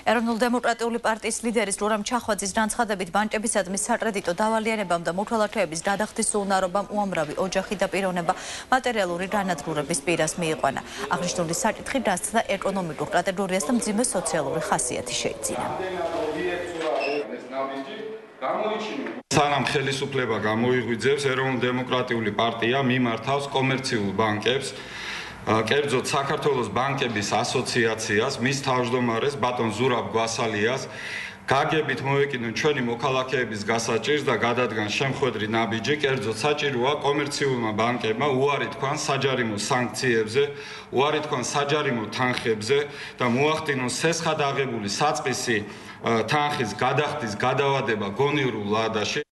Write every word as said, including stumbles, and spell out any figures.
ეროვნულ-დემოკრატიული პარტიის ლიდერის რურამ ჩახვაძის განცხადებით ბანკებისადმი საკრედიტო დავალიერებამ და მოქალაქეების გადახდის უუნარობამ უამრავი ოჯახი და პიროვნება მატერიალური განადგურების პირას მიიყვანა. აღნიშნული საკითხი დასცდა ეკონომიკურ კატეგორიას და მძიმე სოციალური ხასიათი შეიძინა. სანამ ხელისუფლება გამოიღვიძებს, ეროვნულ-დემოკრატიული პარტია მიმართავს კომერციულ ბანკებს, კერძოდ საქართველოს ბანკების ასოციაციას, მის თავმჯდომარეს ბატონ ზურაბ გვასალიას, გაგებით მოეკიდონ ჩვენი მოქალაქეების გასაჭირს და გადადგან შემხვედრი ნაბიჯი, კერძოდ საჭიროა კომერციულმა ბანკებმა უარი თქვან საჯარიმო სანქციებზე, უარი თქვან საჯარიმო თანხებზე და მოახდინონ სესხად აღებული საწყისი თანხის გადახდის გადავადება გონივრულ ლადაში.